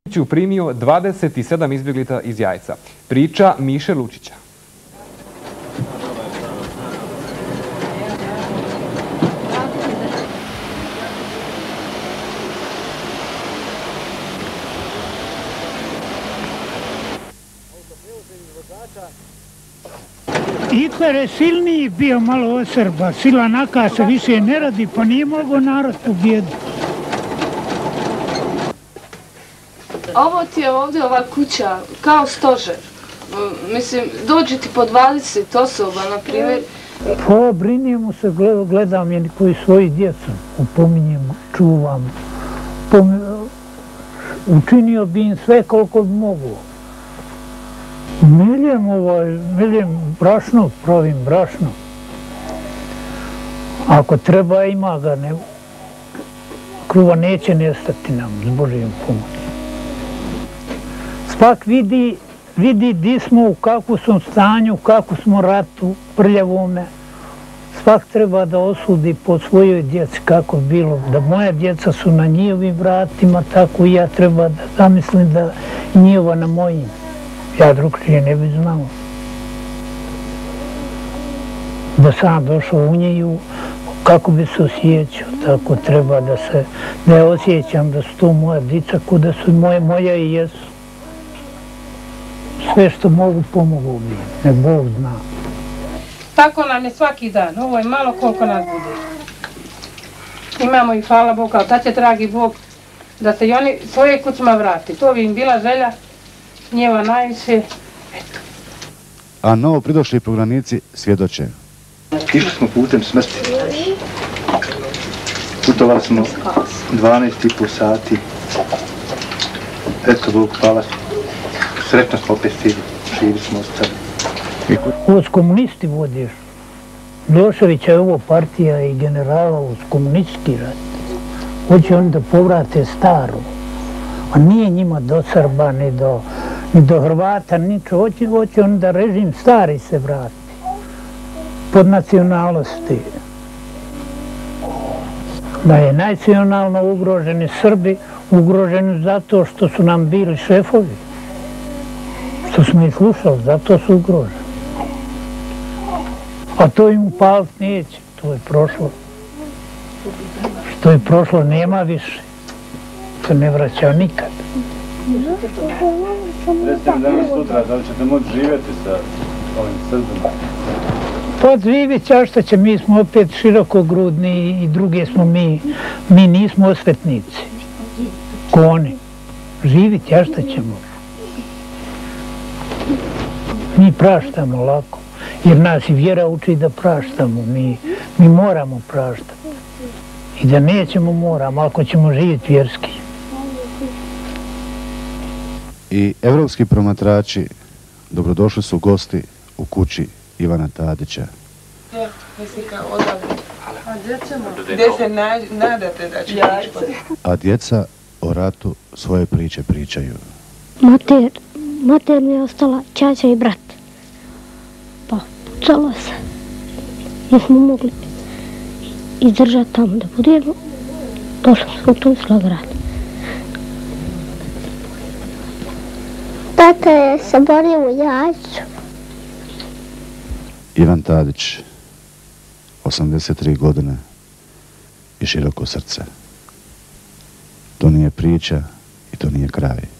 primio 27 izbjeglica iz Jajca. Priča Miše Lučića. Hitler je silniji bio malo od Srba, sila naka se više ne radi, pa nije mogao narod pobijediti. Ovo ti je ovdje ova kuća kao stožer. Mislim, dođe ti po 20 osoba, na primjer. Pa brinimo se, gledam je koji svoji djecom, upominjem, čuvam. Učinio bi im sve koliko bi mogu. Miljem brašno, pravim brašno. Ako treba ima ga, kruva neće nestati nam s Božijom pomoći. Spak vidi di smo, u kakvu smo stanju, u kakvu smo ratu, prljavome. Svak treba da osudi po svojoj djeci kako je bilo, da moja djeca su na njihovim vratima, tako i ja treba da zamislim da njihova na mojim. Ja drugčije ne bi znao. Da sam došao u njeju, kako bi se osjećao, tako treba da ja osjećam da su to moja djeca, kuda su moja i jesu. Sve što mogu pomogu bi, nek Bog zna. Tako nam je svaki dan, ovo je malo koliko nas bude. Imamo i hvala Bogu, ali tad će dragi Bog da se i oni svoje kućima vrati. To bi im bila želja, njeva najviše, eto. A novo pridošli prognanici svjedoče. Išli smo putem smrti. Putovali smo 12,5 sati. Eto Bog, hvala. Sretno smo opet stigli, živi smo ostali. Ovo s komunisti vodiš. Miloševića je ovo partija i generala uz komunistički rat. Hoće oni da povrate staro. A nije njima do Srba, ni do Hrvata, ničo. Hoće oni da režim stari se vrati. Pod nacionalnosti. Da je nacionalno ugroženi Srbi, ugroženi zato što su nam bili šefovi. Što smo ih slušali, zato su ugroženi. A to im upaliti neće, to je prošlo. Što je prošlo nema više. To ne vraća nikad. Recite mi danas sutra, da li ćete moći živjeti sa ovim Srbima? Pa živjet će, a što će, mi smo opet širokogrudni i druge smo mi. Mi nismo osvetnici. Ko oni. Živjet će, a što ćemo. Mi praštamo lako, jer nas i vjera uči da praštamo, mi moramo praštati. I da nećemo moramo, ako ćemo živjeti vjerski. I evropski promatrači dobrodošli su gosti u kući Ivana Tadića. Gdje se nadate da će ići? A djeca o ratu svoje priče pričaju. Mater mi je ostala ćaća i brat. Pa pucala se. Nismo mogli izdržati tamo da budemo. Došli smo u Tuzla grad. Tata je se borio u Jajcu. Ivan Tadić, 83 godine i široko srce. To nije priča i to nije kraj.